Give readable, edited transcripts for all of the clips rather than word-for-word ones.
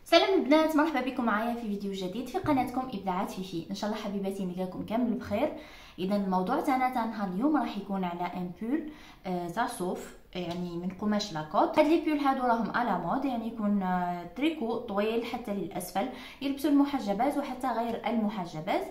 سلام البنات، مرحبا بكم معايا في فيديو جديد في قناتكم ابداعات فيفي. ان شاء الله حبيباتي نلقاكم كامل بخير. اذا الموضوع تاعنا تاع نهار اليوم راح يكون على ان بول تاع صوف، يعني من قماش لاكوت. هاد لي بول هادو راهم على مود، يعني يكون تريكو طويل حتى للاسفل، يلبسوا المحجبات وحتى غير المحجبات.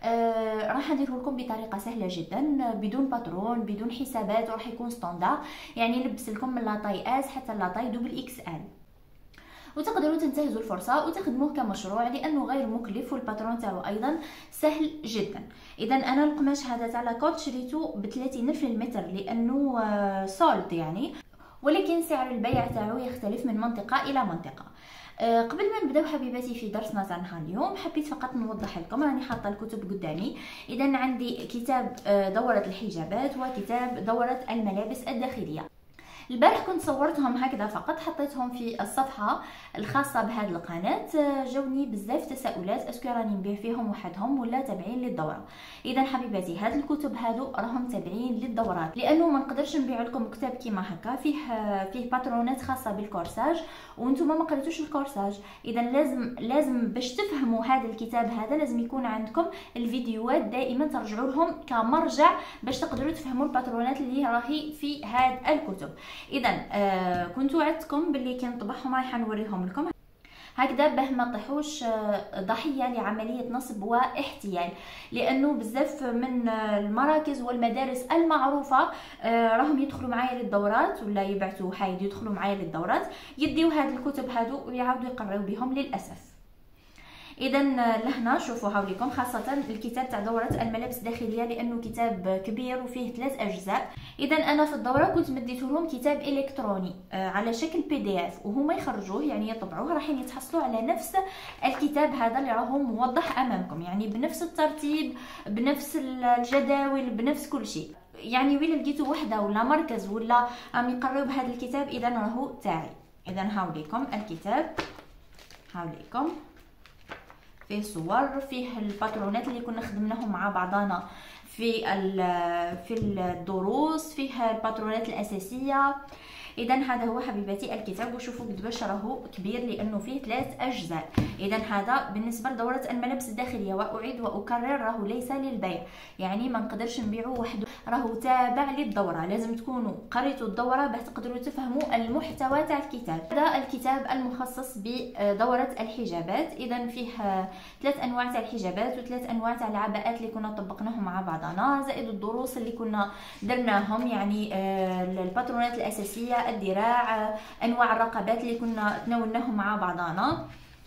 راح نديره لكم بطريقه سهله جدا، بدون باترون بدون حسابات، وراح يكون ستاندار، يعني نلبس لكم من لاطاي اس حتى لاطاي دوبل اكس ال، وتقدروا تنتهزوا الفرصه وتخدموه كمشروع لانه غير مكلف، والباترون تاعو ايضا سهل جدا. اذا انا القماش هذا تاع لاكوت شريته ب 30 في المتر لانه سولد يعني، ولكن سعر البيع تاعو يختلف من منطقه الى منطقه. قبل ما نبداو حبيباتي في درسنا تاع نهار اليوم، حبيت فقط نوضح لكم، راني حاطه الكتب قدامي. اذا عندي كتاب دوره الحجابات وكتاب دوره الملابس الداخليه. البارح كنت صورتهم هكذا فقط، حطيتهم في الصفحه الخاصه بهذه القناه. جاوني بزاف تساؤلات اسكو راني نبيع فيهم وحدهم ولا تابعين للدوره. اذا حبيباتي هاد الكتب هادو راهم تابعين للدورات، لانه ما نقدرش نبيع لكم كتاب كيما هكا فيه باترونات خاصه بالكورساج وانتم ما قريتوش الكورساج. اذا لازم باش تفهموا هذا الكتاب هذا لازم يكون عندكم الفيديوهات دائما ترجعوا لهم كمرجع باش تقدروا تفهموا الباترونات اللي راهي في هاد الكتب. اذا كنت وعدتكم باللي كي نطبعهم راح نوريهم لكم هكذا باه ما طيحوش ضحيه لعمليه نصب واحتيال، لانه بزاف من المراكز والمدارس المعروفه راهم يدخلوا معايا للدورات ولا يبعثوا حايد يدخلوا معايا للدورات، يديو هاد الكتب هادو ويعاودوا يقراو بهم للاسف. اذا لهنا شوفوا هاوليكم، خاصه الكتاب تاع دوره الملابس الداخليه لانه كتاب كبير وفيه 3 اجزاء. اذا انا في الدوره كنت مديت لهم كتاب الكتروني على شكل بي دي اف، وهما يخرجوه يعني يطبعوه، راح يتحصلوا على نفس الكتاب هذا اللي راهو موضح امامكم، يعني بنفس الترتيب بنفس الجداول بنفس كل شيء. يعني وين لقيتوا وحده ولا مركز ولا راهم يقراو بهذا الكتاب اذا راهو تاعي. اذا هاوليكم الكتاب، هاوليكم فيه صور، فيه الباترونات اللي كنا خدمناهم مع بعضنا في الدروس، فيه الباترونات الاساسيه. اذا هذا هو حبيباتي الكتاب، وشوفوا قداش راهو كبير لانه فيه 3 اجزاء. اذا هذا بالنسبه لدوره الملابس الداخليه، واعيد واكرر راهو ليس للبيع، يعني ما نقدرش نبيعه وحده، راهو تابع للدوره. لازم تكونوا قريتوا الدوره باش تقدروا تفهموا المحتوى تاع الكتاب. هذا الكتاب المخصص بدوره الحجابات. اذا فيه 3 انواع تاع الحجابات و3 انواع تاع العباءات اللي كنا طبقناهم مع بعضنا، زائد الدروس اللي كنا درناهم، يعني الباترونات الاساسيه، الدراع، انواع الرقبات اللي كنا تناولناهم مع بعضنا.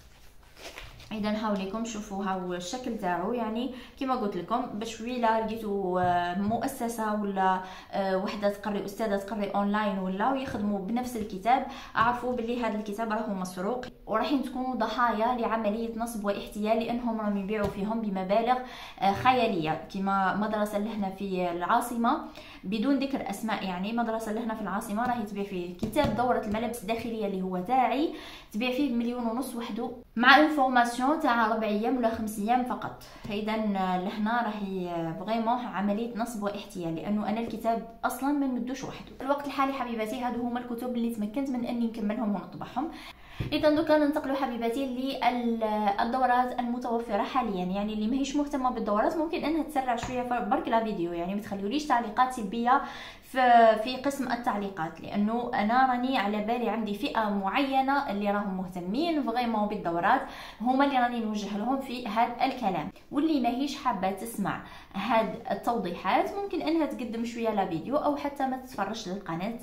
اذا هاوليكم شوفوا هاو الشكل تاعو، يعني كما قلت لكم باش ويلا لقيتوا مؤسسه ولا وحده تقري، استاذه تقري اونلاين ولا ويخدموا بنفس الكتاب، اعرفوا باللي هذا الكتاب راهو مسروق، وراح تكونوا ضحايا لعمليه نصب واحتيال، لانهم راهم يبيعوا فيهم بمبالغ خياليه. كما مدرسه لهنا في العاصمه بدون ذكر اسماء، يعني مدرسه لهنا في العاصمه راهي تبيع فيه كتاب دوره الملابس الداخليه اللي هو تاعي، تبيع فيه ب1.5 مليون وحده، مع انفورماسيون تاع 4 ايام ولا 5 ايام فقط. اذا لهنا راهي فريمون عمليه نصب واحتيال، لانه انا الكتاب اصلا ما نمدوش وحده. في الوقت الحالي حبيباتي هادو هما الكتب اللي تمكنت من اني نكملهم ونطبعهم. اذا دوكا ننتقلوا حبيباتي للدورات المتوفره حاليا، يعني اللي ماهيش مهتمه بالدورات ممكن انها تسرع شويه برك لا فيديو، يعني ما تخليوليش تعليقات سلبيه في قسم التعليقات، لانه انا راني على بالي عندي فئه معينه اللي راهم مهتمين فريمون بالدورات، هما اللي راني نوجه لهم في هذا الكلام. واللي ماهيش حابه تسمع هاد التوضيحات ممكن انها تقدم شويه لا فيديو او حتى ما تتفرجش للقناه،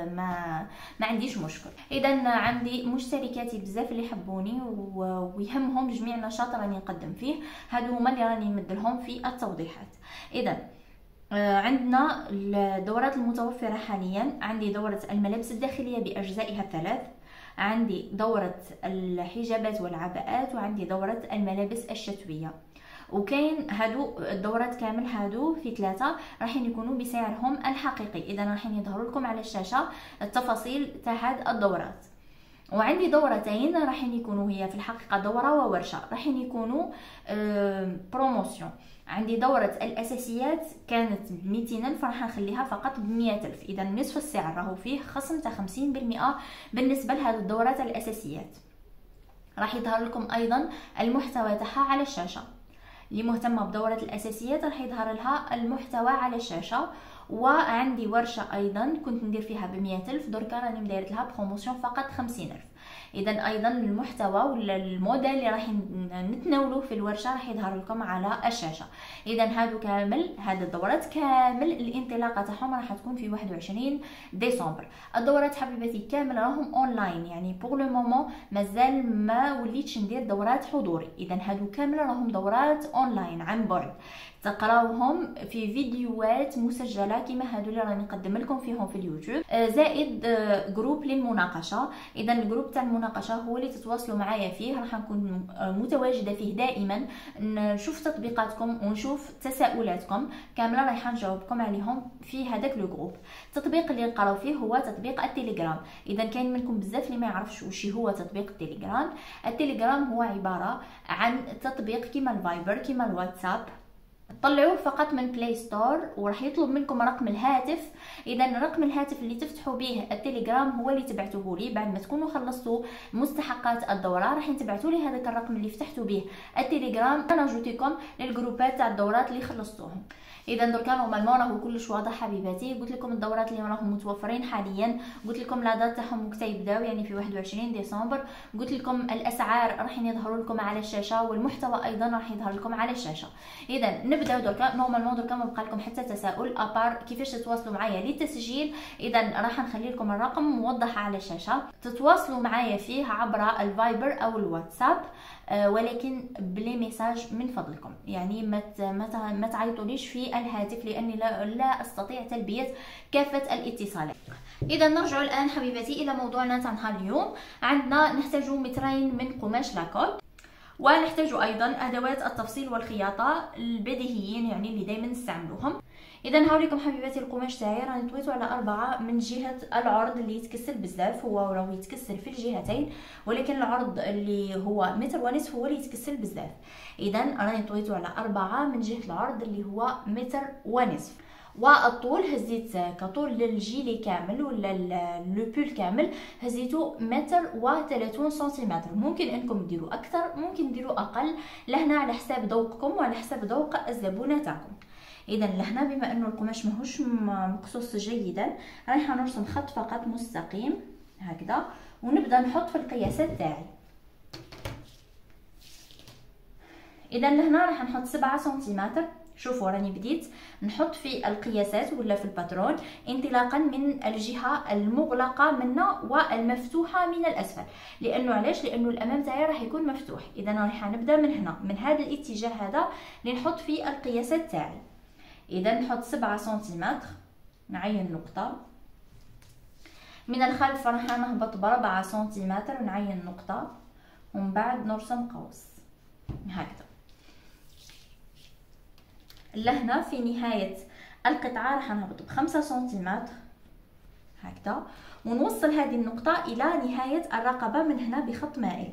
ما عنديش مشكل. اذا عندي مشتركاتي بزاف اللي يحبوني ويهمهم جميع نشاط راني نقدم فيه، هادو هما اللي راني نمد لهم في التوضيحات. اذا عندنا الدورات المتوفرة حاليا، عندي دورة الملابس الداخلية بأجزائها 3، عندي دورة الحجابات والعباءات، وعندي دورة الملابس الشتوية. وكاين هادو الدورات كامل هادو في 3 راح يكونوا بسعرهم الحقيقي. اذا راح يظهروا لكم على الشاشة التفاصيل تاع هاد الدورات. وعندي دورتين راح يكونوا هي في الحقيقة دورة وورشة، راح يكونوا بروموسيون. عندي دورة الأساسيات كانت ب200 ألف، راح نخليها فقط ب100 ألف، إذا نصف السعر راهو فيه خصم تاع 50% بالنسبة لهذه الدورات الأساسيات. راح يظهر لكم ايضا المحتوى تاعها على الشاشه. اللي مهتمه بدوره الاساسيات راح يظهر لها المحتوى على الشاشه. وعندي ورشه ايضا كنت ندير فيها ب100,000، دركا راني مدايرت لها بروموسيون فقط 50,000. اذا ايضا المحتوى ولا الموديل اللي راح نتناولوه في الورشه راح يظهر لكم على الشاشه. اذا هادو كامل، هاد الدورات كامل الانطلاقه تاعهم راح تكون في 21 ديسمبر. الدورات حبيباتي كامل راهم اونلاين، يعني بوغ لو مومون مازال ما وليتش ندير دورات حضوري. اذا هادو كامل راهم دورات اونلاين عن بعد، تقراوهم في فيديوهات مسجله كما هادو اللي راني نقدم لكم فيهم في اليوتيوب، زائد جروب للمناقشه. اذا الجروب تاع المناقشه هو اللي تتواصلوا معايا فيه، راح نكون متواجده فيه دائما، نشوف تطبيقاتكم ونشوف تساؤلاتكم كامله رايحه نجاوبكم عليهم في هذاك لو جروب. التطبيق اللي نقراو فيه هو تطبيق التليجرام. اذا كاين منكم بزاف اللي ما يعرفش وش هو تطبيق التليجرام. التليجرام هو عباره عن تطبيق كيما الفايبر كيما الواتساب، طلعوه فقط من بلاي ستور وراح يطلب منكم رقم الهاتف. اذا رقم الهاتف اللي تفتحوا به التليجرام هو اللي تبعتوه لي بعد ما تكونوا خلصتوا مستحقات الدوره، راح تبعتوا لي هذاك الرقم اللي فتحتوا به التليجرام، انا نجوتيكم للجروبات تاع الدورات اللي خلصتوهم. اذا دركا نورمالمون راهو كلش واضح حبيباتي. قلت لكم الدورات اللي راهم متوفرين حاليا، قلت لكم لا دات تاعهم وقت يبداو يعني في 21 ديسمبر، قلت لكم الاسعار راح يظهروا لكم على الشاشه والمحتوى ايضا راح يظهر لكم على الشاشه. اذا نبداو دركا. نورمالمون دركا ما بقى لكم حتى تساؤل ابار كيفاش تتواصلوا معايا للتسجيل. اذا راح نخلي لكم الرقم موضح على الشاشه، تتواصلوا معايا فيه عبر الفايبر او الواتساب، ولكن بلي ميساج من فضلكم، يعني ما تعيطوليش في الهاتف لاني لا استطيع تلبيه كافه الاتصالات. اذا نرجع الان حبيباتي الى موضوعنا تاع نهار اليوم. عندنا نحتاج مترين من قماش لاكوت، ونحتاج ايضا ادوات التفصيل والخياطه البديهيين يعني اللي دائما نستعملوهم. اذا هاوليكم حبيباتي القماش تاعي راني طويته على 4 من جهه العرض اللي يتكسر بزاف، هو راهو يتكسر في الجهتين، ولكن العرض اللي هو متر ونصف هو اللي يتكسر بزاف. اذا راني طويته على 4 من جهه العرض اللي هو متر ونصف. والطول هزيت كطول للجيلي كامل ولا لو بول كامل هزيتو متر و30 سنتيمتر. ممكن انكم ديروا اكثر ممكن ديروا اقل، لهنا على حساب ذوقكم وعلى حساب ذوق الزبونه تاعكم. اذا لهنا بما انه القماش ماهوش مقصوص جيدا رايحه نرسم خط فقط مستقيم هكذا، ونبدا نحط في القياسات تاعي. اذا لهنا راح نحط 7 سنتيمتر. شوفوا راني بديت نحط في القياسات ولا في الباترون انطلاقا من الجهه المغلقه منا والمفتوحه من الاسفل. لانه علاش؟ لانه الامام تاعي راح يكون مفتوح. اذا راح نبدا من هنا من هذا الاتجاه هذا لنحط في القياسات تاعي. اذا نحط 7 سنتيمتر، نعين نقطه. من الخلف راح نهبط ب4 سنتيمتر ونعين نقطه، ومن بعد نرسم قوس هكذا. لهنا في نهاية القطعة راح نهبط ب5 سنتيمتر هكذا، ونوصل هذه النقطة إلى نهاية الرقبة من هنا بخط مائل.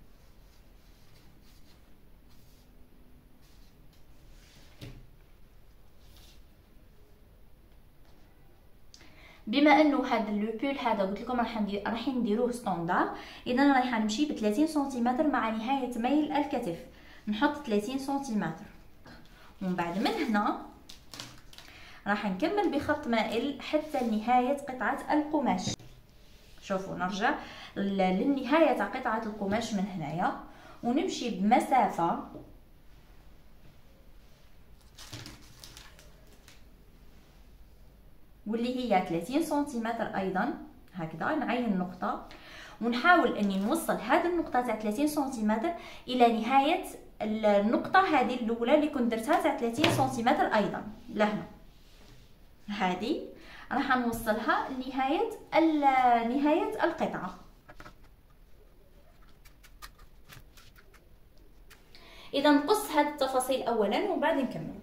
بما انه هذا لو بول هذا قلت لكم راح نديروه ستاندار، اذا راح نمشي ب 30 سنتيمتر مع نهاية ميل الكتف، نحط 30 سنتيمتر. ومن بعد من هنا راح نكمل بخط مائل حتى نهاية قطعة القماش. شوفوا نرجع للنهاية تاع قطعة القماش من هنايا، ونمشي بمسافة واللي هي 30 سنتيمتر ايضا هكذا. نعين نقطة ونحاول اني نوصل هذه النقطة تاع 30 سنتيمتر الى نهاية النقطة هذه الأولى اللي كنت درتها تاع 30 سنتيمتر أيضا. لهنا هذه راح نوصلها لنهاية القطعة. إذا نقص هذه التفاصيل أولا وبعد نكمل.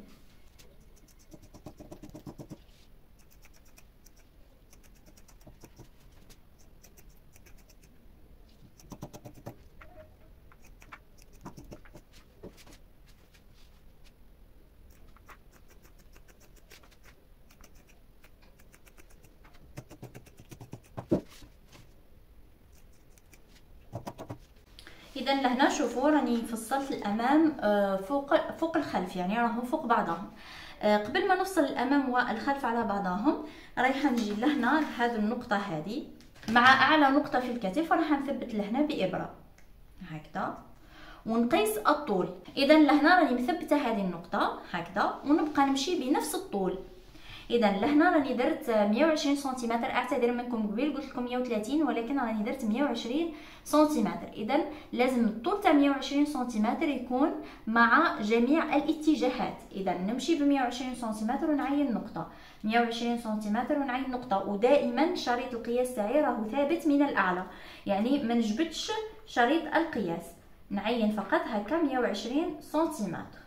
اذا لهنا شوفوا راني فصلت الامام فوق الخلف، يعني راهم فوق بعضهم. قبل ما نفصل الامام والخلف على بعضهم رايحه نجي لهنا لهذه النقطه هذه مع اعلى نقطه في الكتف، راح نثبت لهنا بابره هكذا ونقيس الطول. اذا لهنا راني مثبته هذه النقطه هكذا ونبقى نمشي بنفس الطول. اذا لهنا راني درت 120 سنتيمتر، اعتذر منكم قبيل قلت لكم 130 ولكن راني درت 120 سنتيمتر. اذا لازم الطول تاع 120 سنتيمتر يكون مع جميع الاتجاهات. اذا نمشي ب 120 سنتيمتر ونعين نقطه، 120 سنتيمتر ونعين نقطه، ودائما شريط القياس تاعي راهو ثابت من الاعلى، يعني ما نجبدش شريط القياس، نعين فقط هكا 120 سنتيمتر.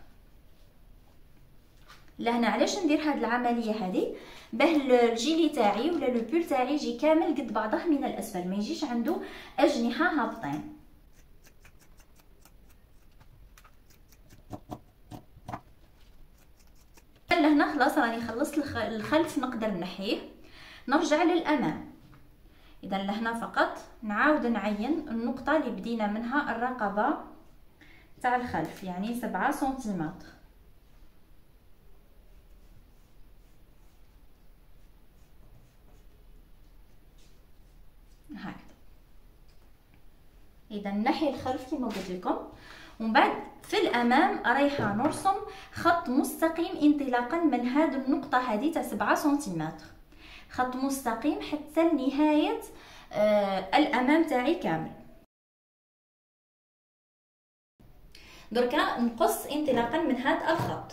لهنا علاش ندير هاد العمليه هذه؟ باه الجيلي تاعي ولا لو بول تاعي يجي كامل قد بعضه من الاسفل، ما يجيش عنده اجنحه هابطين. لهنا خلاص راني خلصت الخلف، نقدر نحيه نرجع للامام. اذا لهنا فقط نعاود نعين النقطه اللي بدينا منها الرقبه تاع الخلف، يعني 7 سنتيمتر هكذا. اذا نحي الخلف كما قلت لكم، ومن بعد في الامام رايحه نرسم خط مستقيم انطلاقا من هذه النقطه هذه تاع 7 سنتيمتر، خط مستقيم حتى لنهايه الامام تاعي كامل. دركا نقص انطلاقا من هذا الخط.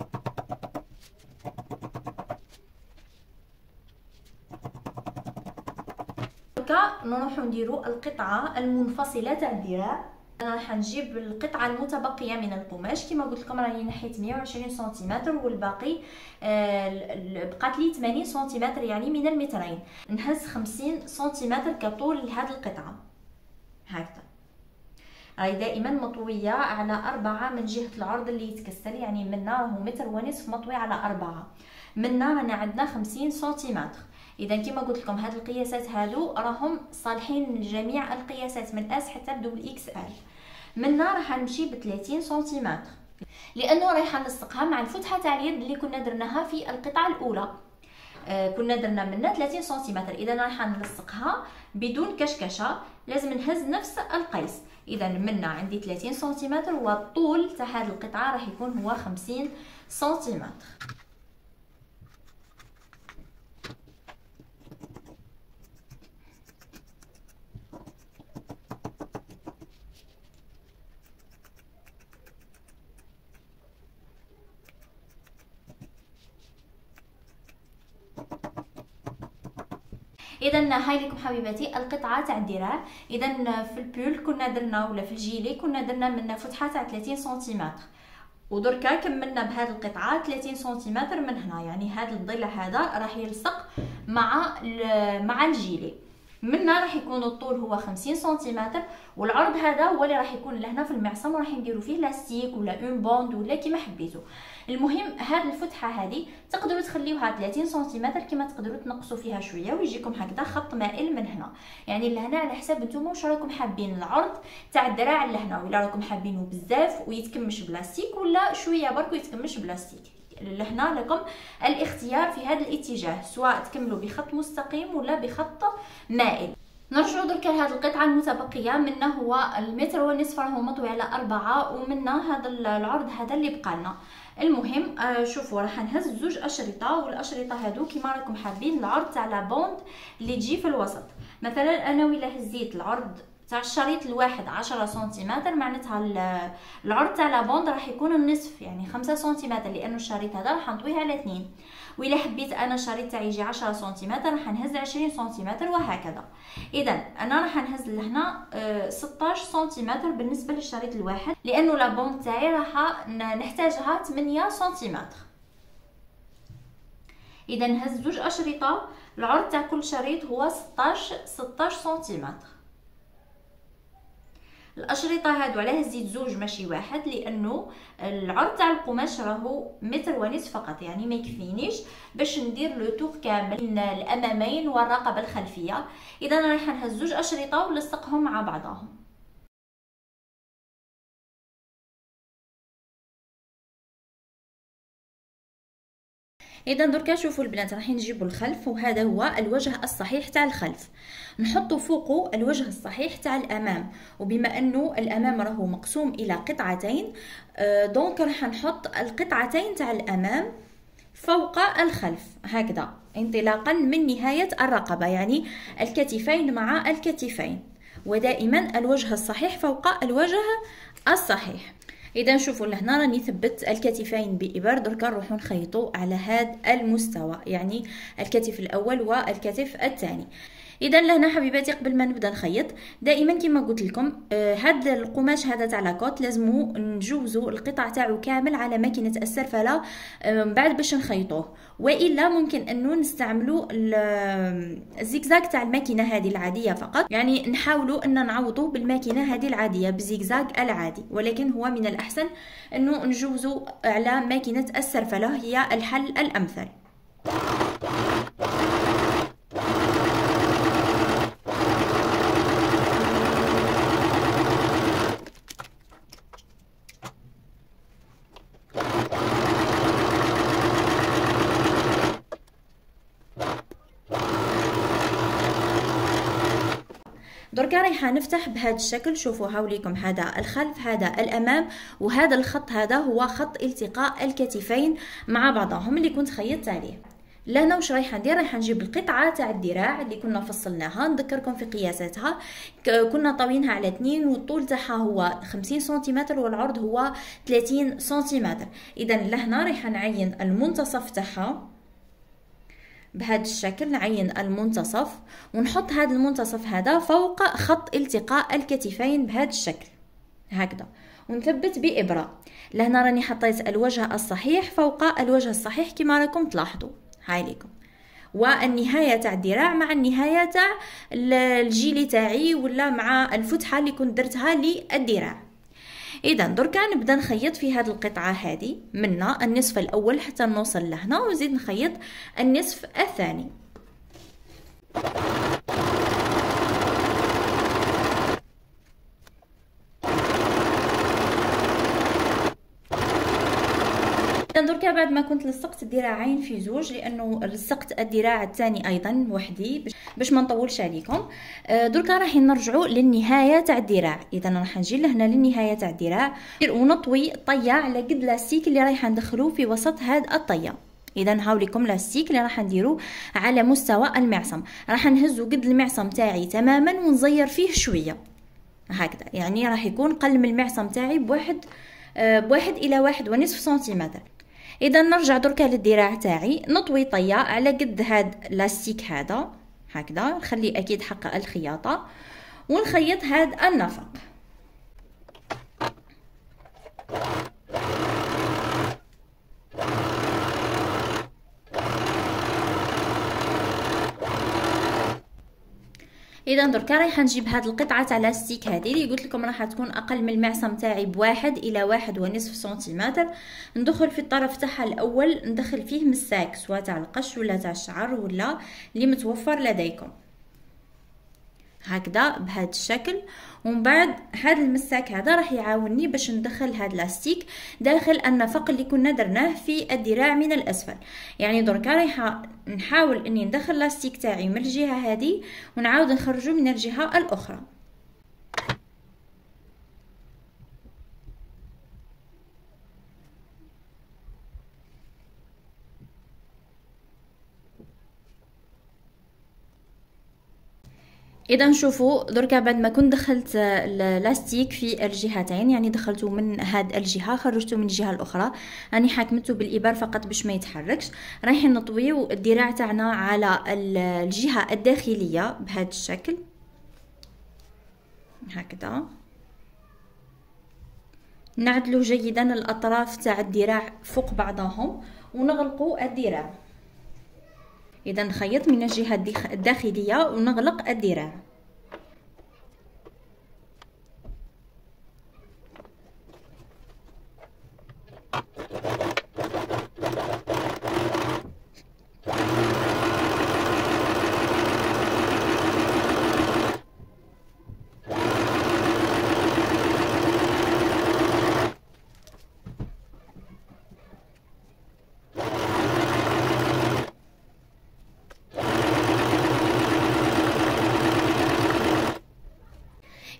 نروحو نديرو القطعه المنفصله تاع الذراع. انا راح نجيب القطعه المتبقيه من القماش، كما قلت لكم راني نحيت 120 سنتيمتر والباقي بقات لي 80 سنتيمتر يعني من المترين. نهز 50 سنتيمتر كطول لهذه القطعه هكذا. راهي دائما مطويه على 4 من جهه العرض اللي يتكسر، يعني منا راهو متر ونصف مطوي على 4، منا رانا عندنا 50 سنتيمتر. اذا كما قلت لكم هاد القياسات هادو راهم صالحين لجميع القياسات من اس حتى بدبل اكس ال. منا راح نمشي ب 30 سنتيمتر لانه رايحه نلصقها مع الفتحه تاع اليد اللي كنا درناها في القطعه الاولى. كنا درنا منا 30 سنتيمتر، اذا رايحه نلصقها بدون كشكشه، لازم نهز نفس القيس. اذا منا عندي 30 سنتيمتر والطول تاع هذه القطعه راح يكون هو 50 سنتيمتر. اذا هاي لكم حبيباتي القطعه تاع الذراع. اذا في البول كنا درنا ولا في الجيلي كنا درنا من فتحه تاع 30 سنتيمتر، ودركا كملنا بهذه القطعه 30 سنتيمتر من هنا، يعني هذا الضلع هذا راح يلصق مع الجيلي. منا راح يكون الطول هو 50 سنتيمتر والعرض هذا هو اللي راح يكون لهنا في المعصم، وراح نديرو فيه لاستيك ولا اون بوند ولا كيما حبيتو. المهم هذه الفتحه هذه تقدروا تخليوها 30 سنتيمتر، كما تقدروا تنقصوا فيها شويه ويجيكم هكذا خط مائل من هنا، يعني لهنا على حساب نتوما واش راكم حابين العرض تاع الذراع لهنا، ولا راكم حابينه بزاف ويتكمش بلاستيك ولا شويه برك ويتكمش بلاستيك. لهنا لكم الاختيار في هذا الاتجاه، سواء تكملوا بخط مستقيم ولا بخط مائل. نرجعوا درك لهذه القطعه المتبقيه، منا هو المتر ونصف راهو مطوي على 4، ومنا هذا العرض هذا اللي بقى لنا. المهم شوفوا راح نهز زوج اشرطه، والاشرطه هادو كيما راكم حابين العرض تاع لا بوند اللي تجي في الوسط. مثلا انا ولا هزيت العرض تاع الشريط الواحد 10 سنتيمتر، معناتها العرض تاع لا بوند راح يكون النصف يعني 5 سنتيمتر، لانه الشريط هذا راح نطويه على 2. وإلا حبيت انا الشريط تاعي يجي 10 سنتيمتر راح نهز 20 سنتيمتر وهكذا. اذا انا راح نهز لهنا 16 سنتيمتر بالنسبه للشريط الواحد، لانه لا بوند تاعي راح نحتاجها 8 سنتيمتر. اذا نهز زوج اشرطه، العرض تاع كل شريط هو 16 سنتيمتر. الاشرطه هادو علاه زيد زوج ماشي واحد، لانه العرض تاع القماش راهو متر ونصف فقط، يعني ما يكفينيش باش ندير لو تور كامل من الامامين والرقبه الخلفيه. اذا رايحه نهز زوج اشرطه ونلصقهم مع بعضهم. اذا دركا شوفوا البنات راح نجيبوا الخلف، وهذا هو الوجه الصحيح تاع الخلف، نحطوا فوقه الوجه الصحيح تاع الامام. وبما انه الامام راهو مقسوم الى قطعتين، دونك راح نحط القطعتين تاع الامام فوق الخلف هكذا، انطلاقا من نهاية الرقبة، يعني الكتفين مع الكتفين، ودائما الوجه الصحيح فوق الوجه الصحيح. اذا شوفوا لهنا راني ثبت الكتفين بإبر، دركا نروحو نخيطوا على هذا المستوى، يعني الكتف الاول والكتف الثاني. اذا لهنا حبيباتي قبل ما نبدا نخيط دائما كما قلت لكم، هذا القماش هذا تاع لاكوت لازمو نجوزو القطع تاعو كامل على ماكينه السرفله من بعد باش نخيطوه، والا ممكن انه نستعملوا الزيكزاك تاع الماكينه هذه العاديه فقط، يعني نحاولوا ان نعوضوا بالماكينه هذه العاديه بالزيكزاك العادي، ولكن هو من الاحسن انه نجوزو على ماكينه السرفله، هي الحل الامثل. دركا رايحه نفتح بهذا الشكل، شوفوا هاوليكم هذا الخلف هذا الامام، وهذا الخط هذا هو خط التقاء الكتفين مع بعضهم اللي كنت خيطت عليه. لهنا واش رايحه ندير، رايحه نجيب القطعه تاع الذراع اللي كنا فصلناها، نذكركم في قياساتها، كنا طاوينها على 2، والطول تاعها هو 50 سنتيمتر والعرض هو 30 سنتيمتر. اذا لهنا رايحه نعين المنتصف تاعها بهذا الشكل، نعين المنتصف ونحط هذا المنتصف هذا فوق خط التقاء الكتفين بهذا الشكل هكذا، ونثبت بإبرة. لهنا راني حطيت الوجه الصحيح فوق الوجه الصحيح كما راكم تلاحظوا، هاي ليكم، والنهايه تاع الذراع مع النهايه تاع الجيلي تاعي، ولا مع الفتحه اللي كنت درتها للذراع. اذا دركا نبدا نخيط في هذه القطعه هذه منا النصف الاول حتى نوصل لهنا، ونزيد نخيط النصف الثاني. دركا بعد ما كنت لصقت الذراعين في زوج، لانه لصقت الذراع الثاني ايضا وحدي باش ما نطولش عليكم، دركا راح نرجعوا للنهايه تاع الذراع. اذا راح نجي لهنا للنهايه تاع الذراع ونطوي طيه على قد لاستيك اللي رايحه ندخلوه في وسط هذه الطيه. اذا هاوليكم لاستيك اللي راح نديرو على مستوى المعصم، راح نهزو قد المعصم تاعي تماما ونزير فيه شويه هكذا، يعني راح يكون قل من المعصم تاعي بواحد الى 1.5 سنتيمتر. اذا نرجع دركا للذراع تاعي، نطوي طيه على قد هاد لاستيك هذا هكذا، نخلي اكيد حق الخياطه ونخيط هاد النفق. اذا دركا رايحه نجيب هاد القطعه تاع لاستيك هذه اللي قلت لكم راح تكون اقل من المعصم تاعي بواحد الى 1.5 سنتيمتر، ندخل في الطرف تاعها الاول، ندخل فيه مساك سواء تاع القش ولا تاع الشعر ولا اللي متوفر لديكم هكذا بهذا الشكل. ومن بعد هذا المساك هذا راح يعاونني باش ندخل هذا اللاستيك داخل النفق اللي كنا درناه في الذراع من الاسفل. يعني دركا رايحه نحاول اني ندخل اللاستيك تاعي من الجهه هذه ونعاود نخرجه من الجهه الاخرى. اذا نشوفوا دركا بعد ما كنت دخلت اللاستيك في الجهتين، يعني دخلته من هاد الجهه خرجته من الجهه الاخرى، راني حاكمته بالابر فقط باش ما يتحركش. رايحين نطويو الذراع تاعنا على الجهه الداخليه بهذا الشكل هكذا، نعدلوا جيدا الاطراف تاع الذراع فوق بعضهم ونغلقوا الذراع. اذا نخيط من الجهه الداخليه ونغلق الذراع.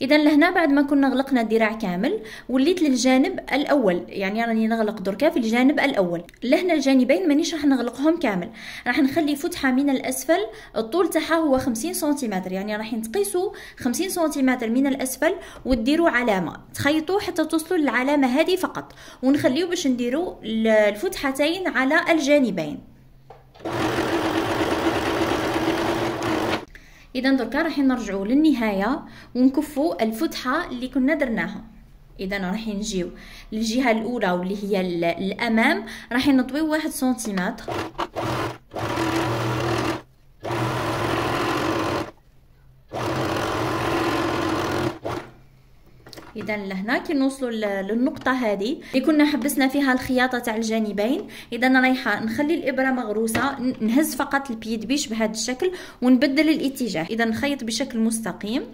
اذا لهنا بعد ما كنا غلقنا الذراع كامل وليت للجانب الاول، يعني راني نغلق دركا في الجانب الاول. لهنا الجانبين مانيش راح نغلقهم كامل، راح نخلي فتحه من الاسفل الطول تاعها هو 50 سنتيمتر، يعني راح نقيسوا 50 سنتيمتر من الاسفل وديروا علامه، تخيطوا حتى توصلوا للعلامه هذه فقط، ونخليو باش نديروا الفتحتين على الجانبين. اذا دركا راح نرجعوا للنهايه ونكفوا الفتحه اللي كنا درناها. اذا راح نجيو للجهه الاولى واللي هي الامام، راح نطويو 1 سنتيمتر، اذا لهنا كي نوصلوا للنقطه هذه اللي كنا حبسنا فيها الخياطه تاع الجانبين، اذا رايحه نخلي الابره مغروسه، نهز فقط البيد بيش بهذا الشكل ونبدل الاتجاه. اذا نخيط بشكل مستقيم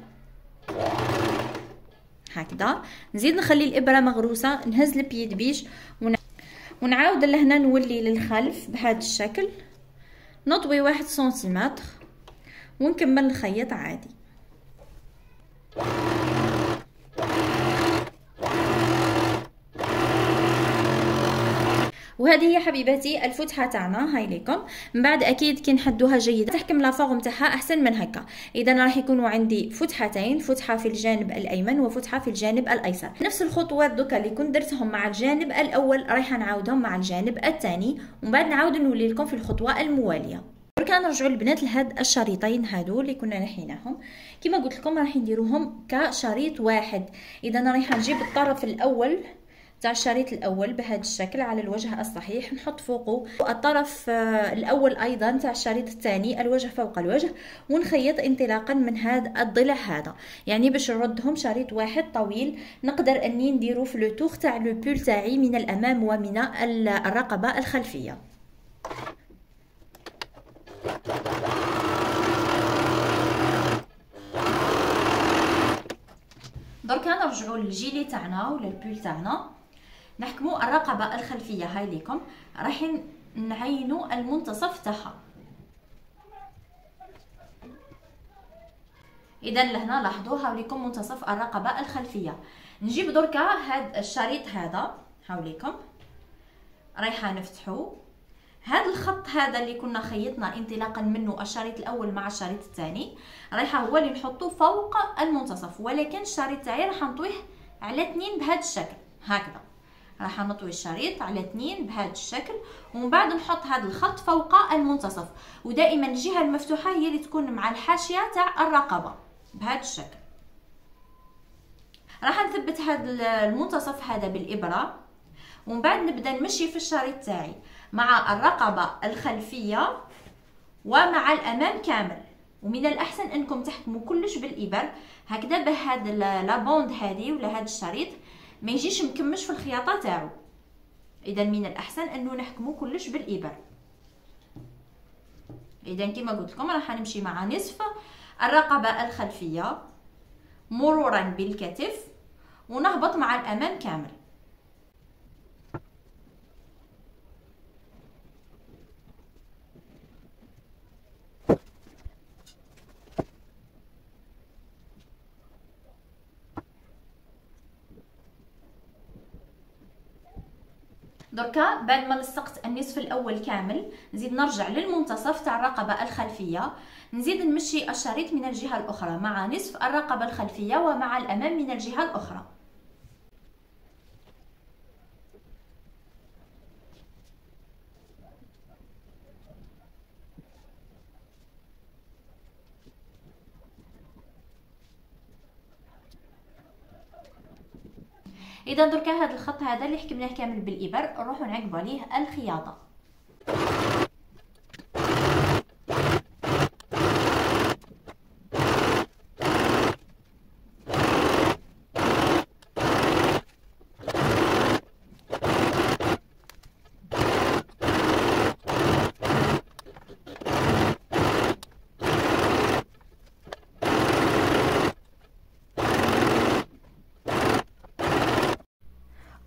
هكذا، نزيد نخلي الابره مغروسه، نهز البيد بيش ونعاود لهنا نولي للخلف بهذا الشكل، نطوي 1 سنتيمتر ونكمل الخيط عادي. وهذه هي حبيباتي الفتحه تاعنا، هاي ليكم. من بعد اكيد كي نحدوها جيدا تحكم لا فورم تاعها احسن من هكا. اذا راح يكونوا عندي فتحتين، فتحه في الجانب الايمن وفتحه في الجانب الايسر. نفس الخطوات دوكا اللي كنت درتهم مع الجانب الاول رايحه نعاودهم مع الجانب الثاني، ومن بعد نعاود نولي لكم في الخطوه المواليه. دركا نرجعوا البنات لهاد الشريطين هادو اللي كنا نحيناهم، كما قلت لكم راح نديروهم كشريط واحد. اذا رايحه نجيب الطرف الاول تاع الشريط الاول بهذا الشكل على الوجه الصحيح، نحط فوقه الطرف الاول ايضا تاع الشريط الثاني الوجه فوق الوجه، ونخيط انطلاقا من هذا الضلع هذا، يعني باش نردهم شريط واحد طويل نقدر اني نديرو في لو تور تاع لو بول تاعي من الامام ومن الرقبه الخلفيه. دركا نرجعوا للجيلي تاعنا ولا البول تاعنا، نحكموا الرقبه الخلفيه، هاي ليكم راح نعينوا المنتصف تاعها. اذا لهنا لاحظوا هاوليكم منتصف الرقبه الخلفيه. نجيب دركا هذا الشريط هذا، هاوليكم رايحه نفتحو هذا الخط هذا اللي كنا خيطنا انطلاقا منه الشريط الاول مع الشريط الثاني، رايحه هو اللي نحطه فوق المنتصف، ولكن الشريط تاعي راح نطويه على 2 بهذا الشكل هكذا، راح نطوي الشريط على 2 بهذا الشكل، ومن بعد نحط هذا الخط فوق المنتصف، ودائما الجهه المفتوحه هي اللي تكون مع الحاشيه تاع الرقبه بهذا الشكل. راح نثبت هذا المنتصف هذا بالابره، ومن بعد نبدا نمشي في الشريط تاعي مع الرقبه الخلفيه ومع الامام كامل. ومن الاحسن انكم تحكموا كلش بالابر هكذا، بهذا لا بوند هذه ولا هذا الشريط ما يجيش مكمش في الخياطه تاعو. اذا من الاحسن انه نحكموا كلش بالابر. اذا كما قلت لكم راح نمشي مع نصف الرقبه الخلفيه مرورا بالكتف ونهبط مع الامام كامل. دركا بعد ما لصقت النصف الاول كامل نزيد نرجع للمنتصف تاع الرقبه الخلفيه، نزيد نمشي الشريط من الجهه الاخرى مع نصف الرقبه الخلفيه ومع الامام من الجهه الاخرى. اذا دركا هذا الخط هذا اللي حكمناه كامل بالابر نروحوا نعقبوا عليه الخياطه.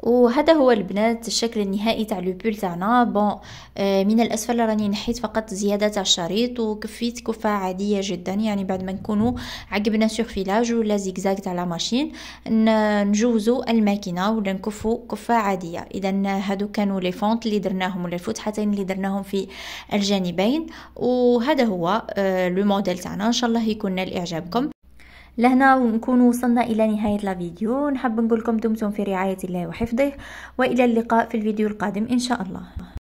وهذا هو البنات الشكل النهائي تاع لو بول تاعنا. بون من الاسفل راني نحيت فقط زياده تاع الشريط وكفيت كفه عاديه جدا، يعني بعد ما نكونوا عقبنا سورفيلاج ولا زيكزاك تاع لا ماشين نجوزوا الماكينه ولا نكفوا كفه عاديه. اذا هادو كانوا لي فونت اللي درناهم ولا الفتحتين اللي درناهم في الجانبين، وهذا هو لو موديل تاعنا. ان شاء الله يكون نال اعجابكم. لهنا ونكون وصلنا إلى نهاية الفيديو. نحب نقول لكم دمتم في رعاية الله وحفظه، وإلى اللقاء في الفيديو القادم إن شاء الله.